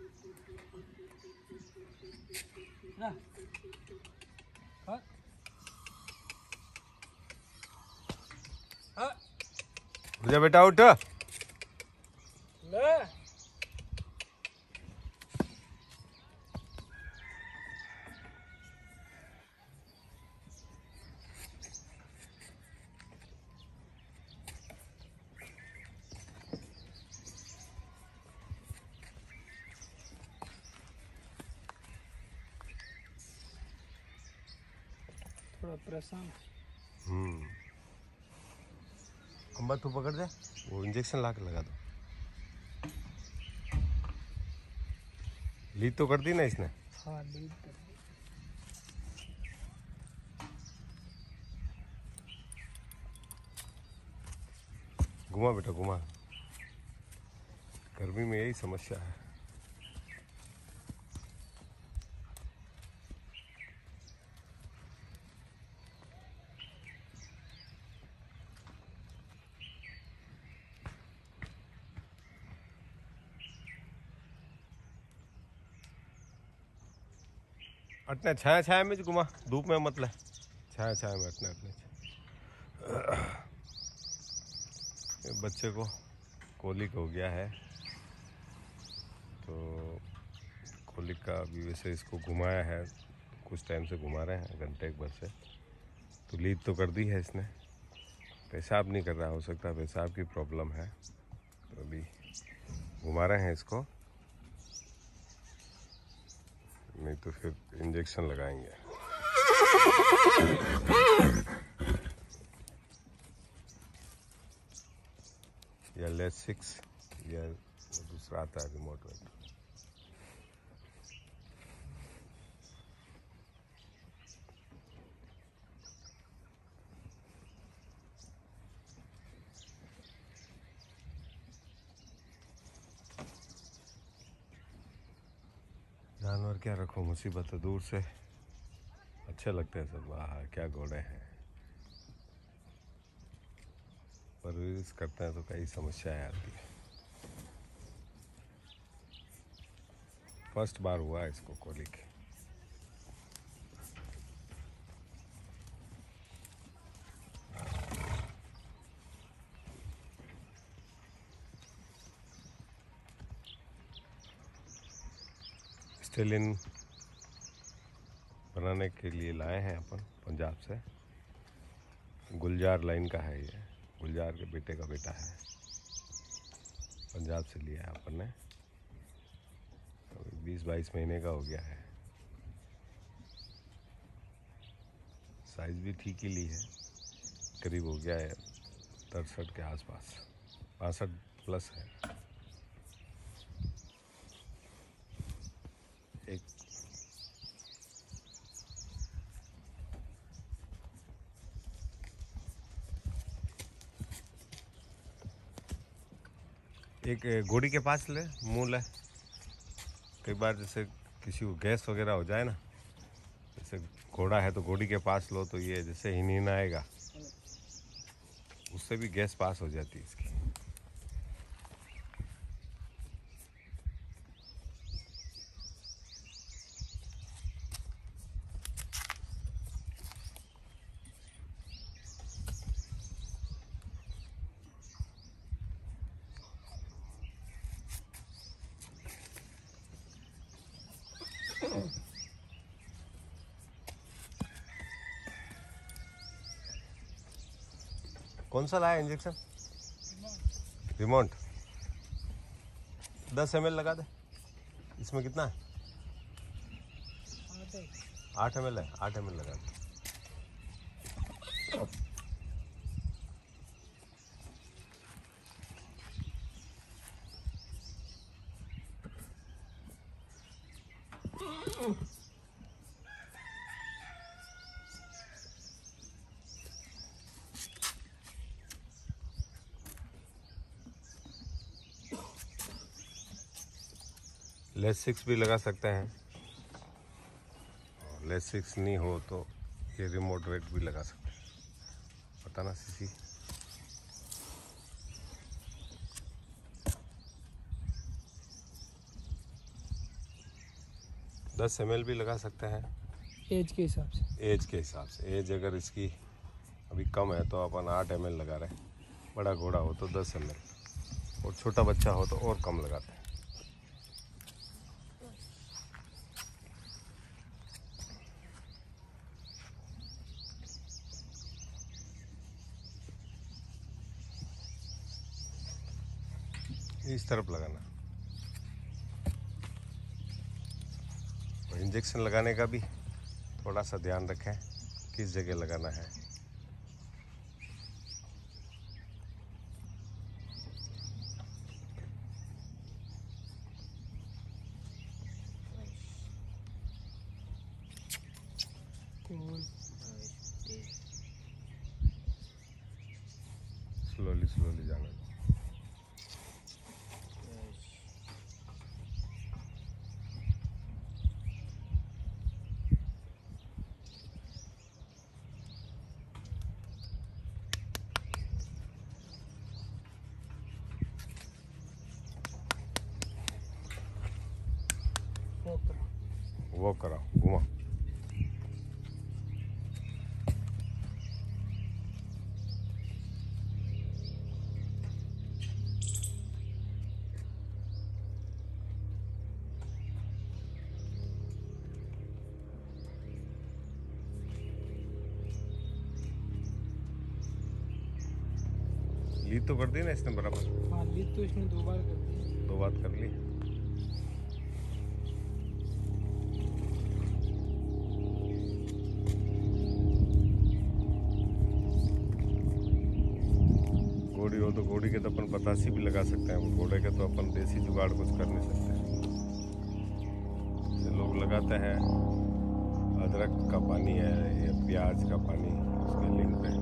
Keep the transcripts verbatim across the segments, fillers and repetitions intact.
ना हाँ हाँ उठ जा बेटा उठ। ले थोड़ा परेशान। हम्म अम्बा तू पकड़ दे, वो इंजेक्शन ला के लगा दो। लीड तो कर दी ना इसने। हाँ लीड कर दी। घुमा बेटा घुमा, गर्मी में यही समस्या है। अटने छाया छाया में घुमा, धूप में मत ले, छाया छाया में अटने अटने। बच्चे को कोलिक हो गया है तो कोलिक का अभी वैसे इसको घुमाया है, कुछ टाइम से घुमा रहे हैं, घंटे एक भर से। तो लीड तो कर दी है इसने, पेशाब नहीं कर रहा, हो सकता है पेशाब की प्रॉब्लम है, तो अभी घुमा रहे हैं इसको, नहीं तो फिर इंजेक्शन लगाएंगे। या लेस सिक्स या दूसरा आता है रिमोट में। जानवर क्या रखो, मुसीबत है, दूर से अच्छे लगते हैं सब, वाह क्या घोड़े हैं, परवरिश करते हैं तो कई समस्याएं आती है। फर्स्ट बार हुआ है इसको कोलिक। स्टेलिन बनाने के लिए लाए हैं अपन पंजाब से, गुलजार लाइन का है ये, गुलजार के बेटे का बेटा है, पंजाब से लिया है अपन ने, बीस बाईस महीने का हो गया है, साइज भी ठीक ही ली है, करीब हो गया है तिरसठ के आसपास, बासठ प्लस है। एक एक घोड़ी के पास ले, मुँह ले, कई बार जैसे किसी को गैस वगैरह हो जाए ना, जैसे घोड़ा है तो घोड़ी के पास लो तो ये जैसे हिनहिन आएगा, उससे भी गैस पास हो जाती है इसकी। कौन सा लाया इंजेक्शन? रिमोट दस एम एल लगा दे। इसमें कितना है? आठ एम एल है, आठ एम एल लगा दे। लेस सिक्स भी लगा सकते हैं, और लेस सिक्स नहीं हो तो ये रिमोट रेट भी लगा सकते हैं, पता ना सीसी। दस एम एल भी लगा सकते हैं एज के हिसाब से। एज के हिसाब से। एज अगर इसकी अभी कम है तो अपन आठ एम एल लगा रहे हैं, बड़ा घोड़ा हो तो दस एम एल, और छोटा बच्चा हो तो और कम लगाते हैं। इस तरफ लगाना। और इंजेक्शन लगाने का भी थोड़ा सा ध्यान रखें किस जगह लगाना है। स्लोली स्लोली जाना। वो कराओ, घुमा। लीड तो कर दी ना इसने बराबर। हाँ, लीड तो इसने दो बार कर दी। दो बात कर ली। घोड़ी हो तो घोड़ी के तो अपन पतासी भी लगा सकते हैं, घोड़े के तो अपन देसी जुगाड़ कुछ कर नहीं सकते। जैसे लोग लगाते हैं अदरक का पानी है या प्याज का पानी उसके लिंक पे।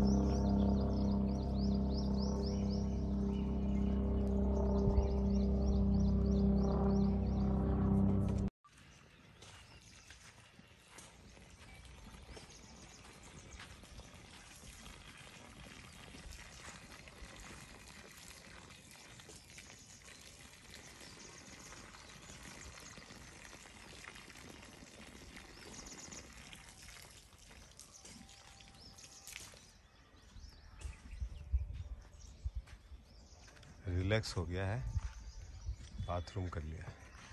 रिलैक्स हो गया है, बाथरूम कर लिया।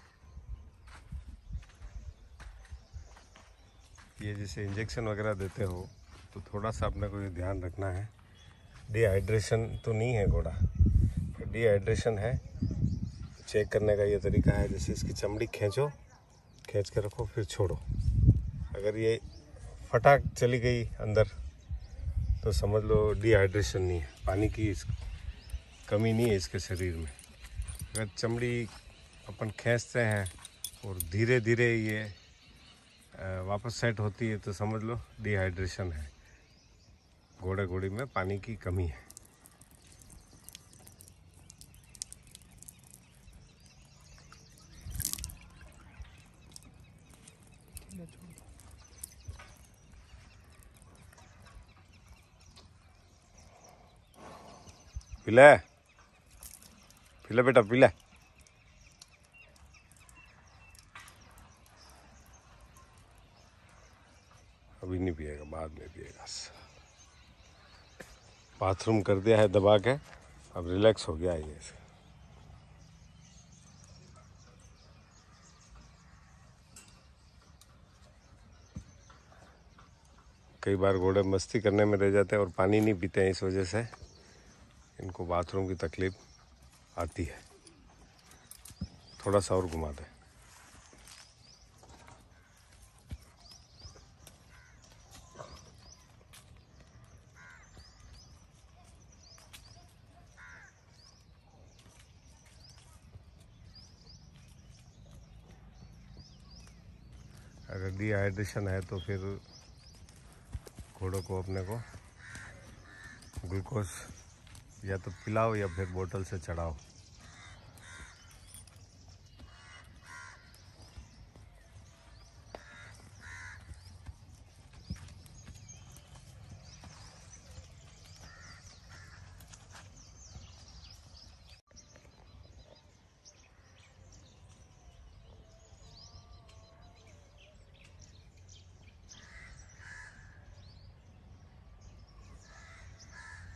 ये जैसे इंजेक्शन वगैरह देते हो तो थोड़ा सा अपने को ये ध्यान रखना है, डिहाइड्रेशन तो नहीं है घोड़ा, पर डिहाइड्रेशन है। चेक करने का ये तरीका है, जैसे इसकी चमड़ी खींचो, खींच के रखो, फिर छोड़ो। अगर ये फटाक चली गई अंदर तो समझ लो डिहाइड्रेशन नहीं है, पानी की इस कमी नहीं है इसके शरीर में। अगर चमड़ी अपन खींचते हैं और धीरे धीरे ये वापस सेट होती है तो समझ लो डिहाइड्रेशन है, घोड़े घोड़ी में पानी की कमी है। पिला पिला बेटा पिला। अभी नहीं पिएगा, बाद में पिएगा। बाथरूम कर दिया है दबा के, अब रिलैक्स हो गया है ये। कई बार घोड़े मस्ती करने में रह जाते हैं और पानी नहीं पीते हैं, इस वजह से इनको बाथरूम की तकलीफ आती है। थोड़ा सा और घुमा दें। अगर डिहाइड्रेशन है तो फिर घोड़ों को अपने को ग्लूकोज या तो पिलाओ या फिर बोतल से चढ़ाओ।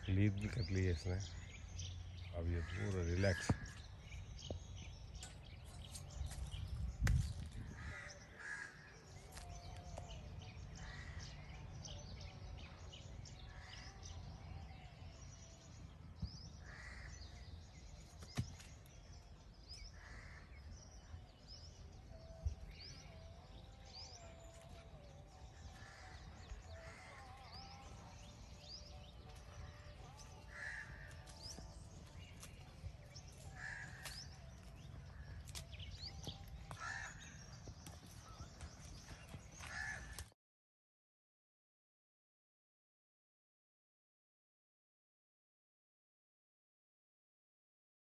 नींद भी कर ली है इसने, अब ये पूरा रिलैक्स।